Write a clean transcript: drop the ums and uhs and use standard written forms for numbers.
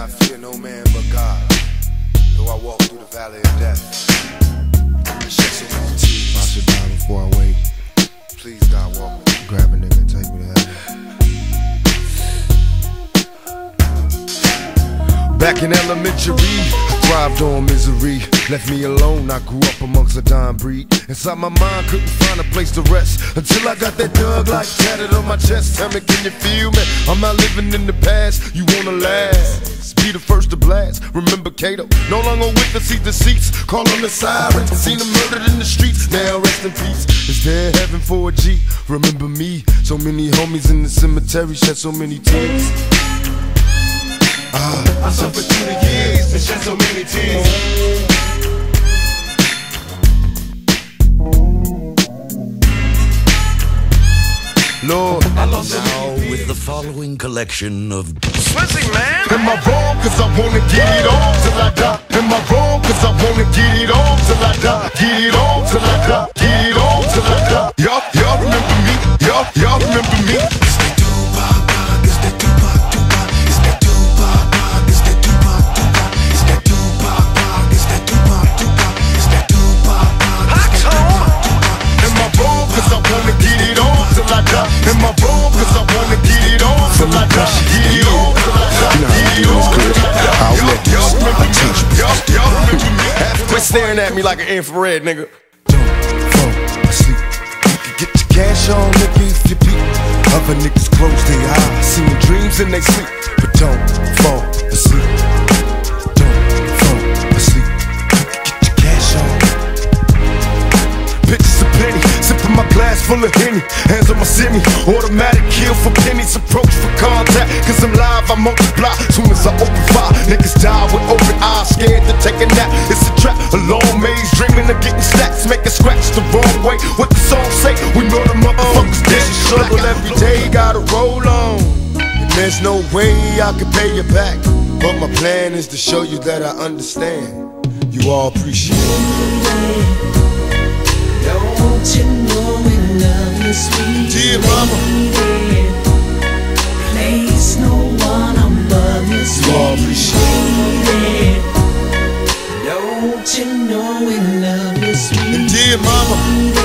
I fear no man but God. Though I walk through the valley of death, I shed so many tears. I should die before I wait. Please, God, walk with me. Grab a nigga and take me to heaven. Back in elementary, I thrived on misery. Left me alone, I grew up amongst a dying breed. Inside my mind, couldn't find a place to rest until I got that Doug life tatted on my chest. Tell me, can you feel me? I'm not living in the past, you wanna last. Be the first to blast. Remember Cato, no longer with us, see deceits. Call on the sirens, seen them murdered in the streets. Now rest in peace, is there heaven for a G? Remember me, so many homies in the cemetery shed so many tears. I suffered through the years and shed so many tears. Lord, I lost now with the following collection of Swizzy, man. Am I wrong cause I wanna get it on till I die? Am I wrong cause I wanna get it on till I die? Get it on till I die, get it on till I die. Y'all remember me, y'all remember me. It's that Tupac, it's that Tupac, it's that Tupac, it's that Tupac, it's that Tupac, it's that Tupac, it's that Tupac. Am I wrong cause I wanna get it on till I die? Am I wrong cause I wanna get it on till I die? Get it on till I die, get it on till I die. Y'all remember me. Quit staring at me like an infrared, nigga. Don't fall asleep. You can get your cash on, nigga, if you peep. Other niggas close their eyes, seeing dreams in they sleep. But don't fall asleep. Don't fall asleep. You can get your cash on. Pictures of plenty, sipping my glass full of Henny. Hands on my semi, automatic kill for pennies. Approach for contact, cause I'm live, I multiply. Soon as I open fire, niggas die with open eyes. Scared to take a nap, it's a trap. A long maze, dreaming of getting stacks. Making scratch the wrong way. What the song say? We know the motherfuckers dead. Struggle every day, gotta roll on. And there's no way I can pay you back. But my plan is to show you that I understand. You all appreciate it. Don't you know we love you, sweet Dear mama, place no one above you, you all appreciate sweet. Don't you know we love you, sweet it. Dear mama,